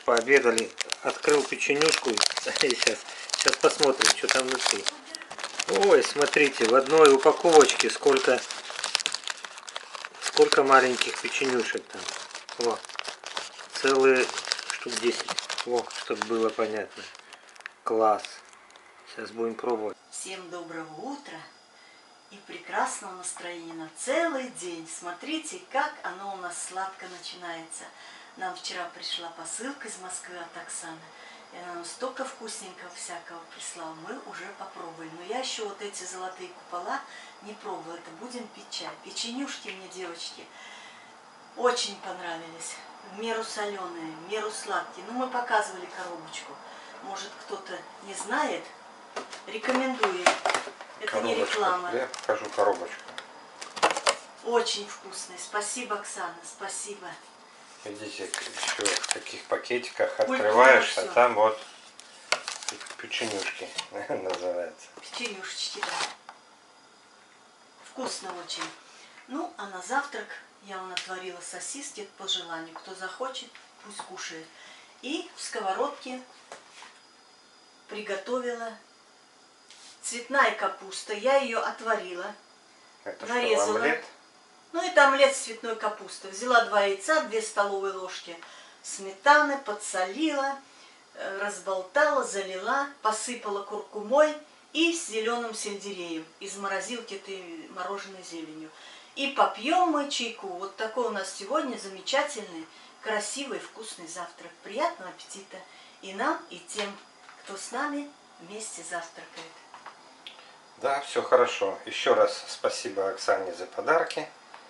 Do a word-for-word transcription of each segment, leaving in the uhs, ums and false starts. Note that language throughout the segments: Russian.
пообедали. Открыл печенюшку. Сейчас, сейчас посмотрим, что там внутри. Ой, смотрите, в одной упаковочке сколько, сколько маленьких печенюшек там. Во, целые штук десять. Во, чтобы было понятно. Класс. Сейчас будем пробовать. Всем доброго утра и прекрасного настроения на целый день. Смотрите, как оно у нас сладко начинается. Нам вчера пришла посылка из Москвы от Оксаны. И она нам столько вкусненького всякого прислала. Мы уже попробовали. Но я еще вот эти золотые купола не пробовала. Это будем пить чай. Печенюшки мне, девочки, очень понравились. В меру соленые, в меру сладкие. Ну, мы показывали коробочку. Может, кто-то не знает. Рекомендую. Это коробочку. Не реклама. Я покажу коробочку. Очень вкусные. Спасибо, Оксана. Спасибо. Видите, еще в таких пакетиках открываешь, а там вот печенюшки называется. Печенюшечки, да. Вкусно очень. Ну, а на завтрак я вам натворила сосиски по желанию. Кто захочет, пусть кушает. И в сковородке приготовила цветная капуста. Я ее отварила, это нарезала. Что, омлет? Ну, это омлет с цветной капустой. Взяла два яйца, две столовые ложки сметаны, подсолила, разболтала, залила, посыпала куркумой и с зеленым сельдереем из морозилки этой мороженой зеленью. И попьем мы чайку. Вот такой у нас сегодня замечательный, красивый, вкусный завтрак. Приятного аппетита и нам, и тем, кто с нами вместе завтракает. Да, все хорошо. Еще раз спасибо Оксане за подарки.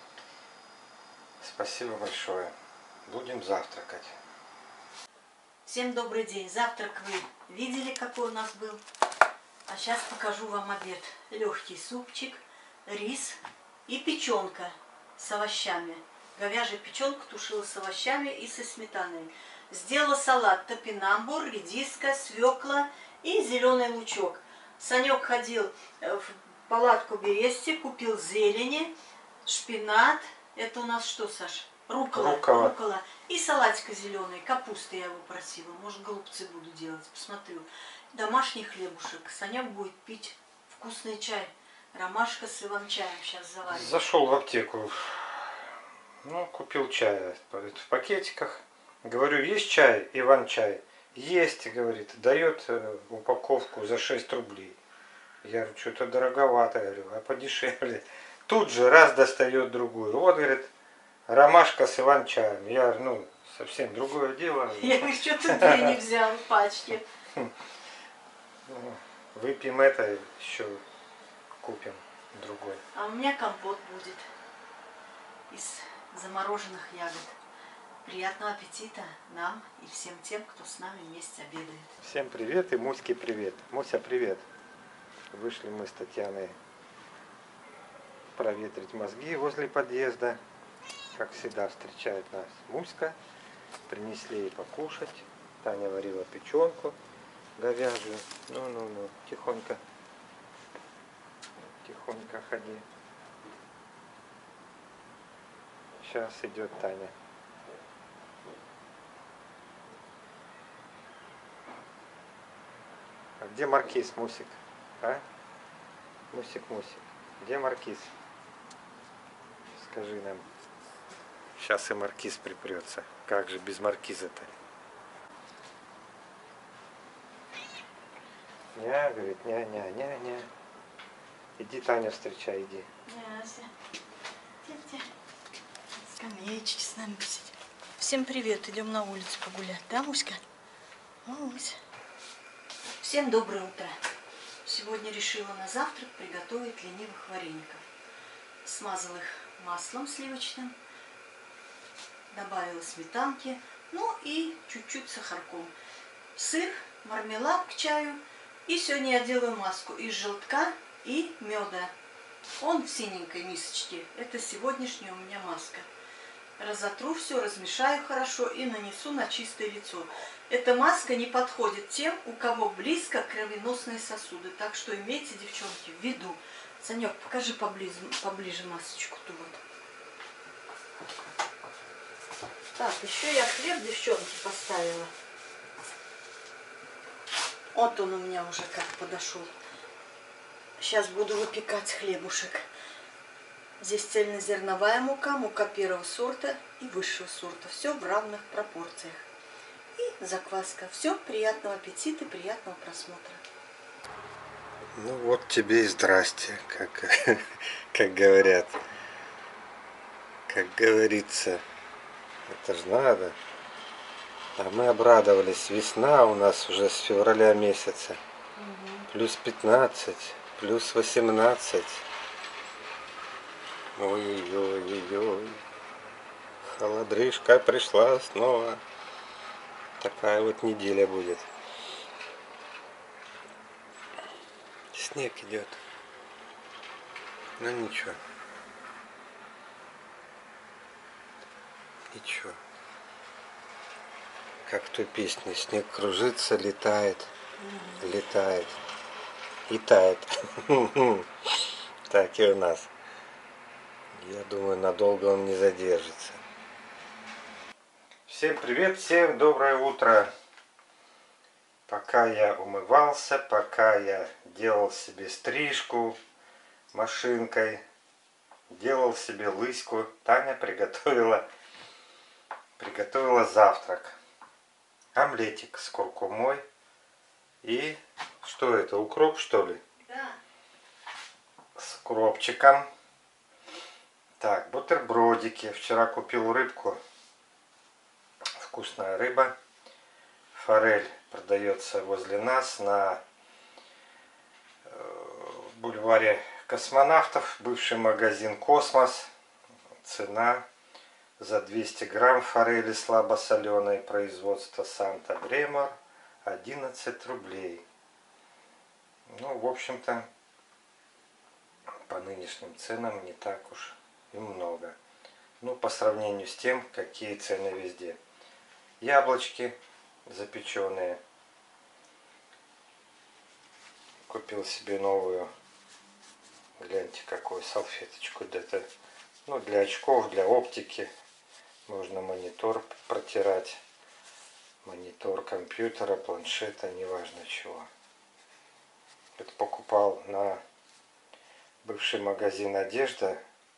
Спасибо большое. Будем завтракать. Всем добрый день. Завтрак вы видели, какой у нас был. А сейчас покажу вам обед. Легкий супчик, рис и печенка с овощами. Говяжья печенка тушила с овощами и со сметаной. Сделала салат: топинамбур, редиска, свекла и зеленый лучок. Санек ходил в палатку Бересте, купил зелени, шпинат. Это у нас что, Саш? Рукола. Рукола. Рукола. И салатика зеленый, капуста я его просила. Может, голубцы буду делать, посмотрю. Домашний хлебушек. Санек будет пить вкусный чай. Ромашка с иван-чаем сейчас заварим. Зашел в аптеку. Ну, купил чай в пакетиках. Говорю, есть чай, иван-чай? Есть, говорит, дает упаковку за шесть рублей. Я говорю, что-то дороговато, я говорю, а подешевле. Тут же раз достает другую. Вот, говорит, ромашка с иван-чаем. Я говорю, ну, совсем другое дело. Я говорю, что ты две не взял в пачке. Выпьем это, еще купим другой. А у меня компот будет из замороженных ягод. Приятного аппетита нам и всем тем, кто с нами вместе обедает. Всем привет и Муське привет. Муся, привет. Вышли мы с Татьяной проветрить мозги возле подъезда. Как всегда встречает нас Муська. Принесли ей покушать. Таня варила печенку говяжью. Ну-ну-ну, тихонько. Тихонько ходи. Сейчас идет Таня. А где маркиз, Мусик? А? Мусик, Мусик. Где маркиз? Скажи нам. Сейчас и маркиз припрется. Как же без маркиза-то? Ня, говорит, ня, ня, ня, ня. Иди Таню встречай, иди. Яся. Скамеечки с нами посидим. Всем привет, идем на улицу погулять. Да, Муська? Мусь. Всем доброе утро. Сегодня решила на завтрак приготовить ленивых вареников. Смазала их маслом сливочным, добавила сметанки, ну и чуть-чуть сахарком. Сыр, мармелад к чаю. И сегодня я делаю маску из желтка и меда. Он в синенькой мисочке. Это сегодняшняя у меня маска. Разотру все, размешаю хорошо и нанесу на чистое лицо. Эта маска не подходит тем, у кого близко кровеносные сосуды. Так что имейте, девчонки, в виду. Санек, покажи поближе, поближе масочку-то вот. Так, еще я хлеб, девчонки, поставила. Вот он у меня уже как подошел. Сейчас буду выпекать хлебушек. Здесь цельнозерновая мука, мука первого сорта и высшего сорта. Все в равных пропорциях. И закваска. Все, приятного аппетита, приятного просмотра. Ну вот тебе и здрасте, как, как говорят. Как говорится, это ж надо. А мы обрадовались. Весна у нас уже с февраля месяца. Угу. Плюс пятнадцать, плюс восемнадцать. Ой-ой-ой-ой. Холодрыжка пришла снова. Такая вот неделя будет. Снег идет. Ну ничего. Ничего. Как в той песне. Снег кружится, летает. Mm-hmm. Летает. И тает. Так и у нас. Я думаю, надолго он не задержится. Всем привет, всем доброе утро. Пока я умывался, пока я делал себе стрижку машинкой, делал себе лыську, Таня приготовила, приготовила завтрак. Омлетик с куркумой и что это, укроп что ли? Да. С укропчиком. Так, бутербродики. Вчера купил рыбку. Вкусная рыба. Форель продается возле нас на бульваре Космонавтов. Бывший магазин Космос. Цена за двести грамм форели слабосоленой производства Санта-Бремор одиннадцать рублей. Ну, в общем-то, по нынешним ценам не так уж и много. Ну, по сравнению с тем, какие цены везде. Яблочки запеченные. Купил себе новую. Гляньте, какую салфеточку. Это, ну, для очков, для оптики. Можно монитор протирать. Монитор компьютера, планшета, неважно чего. Это покупал на бывший магазин одежда.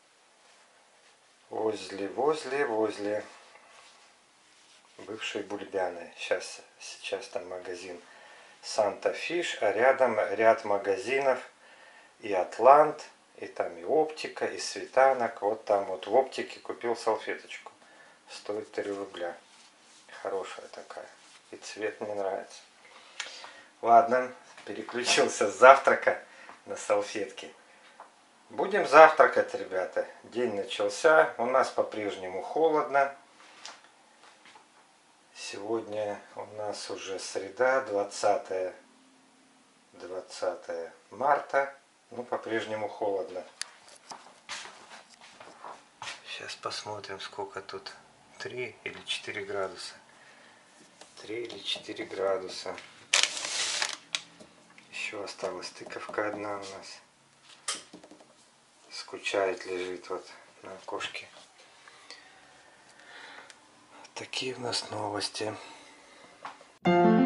Возле, возле, возле бывшей Бульбяны. Сейчас, сейчас там магазин Санта Фиш, а рядом ряд магазинов и Атлант, и там и оптика, и Светанок. Вот там вот в оптике купил салфеточку. Стоит три рубля. Хорошая такая. И цвет мне нравится. Ладно, переключился с завтрака на салфетки. Будем завтракать, ребята. День начался. У нас по-прежнему холодно. Сегодня у нас уже среда, двадцатое марта. Ну, по-прежнему холодно. Сейчас посмотрим, сколько тут. три или четыре градуса. три или четыре градуса. Еще осталась тыковка одна у нас. Скучает, лежит вот на окошке. Такие у нас новости.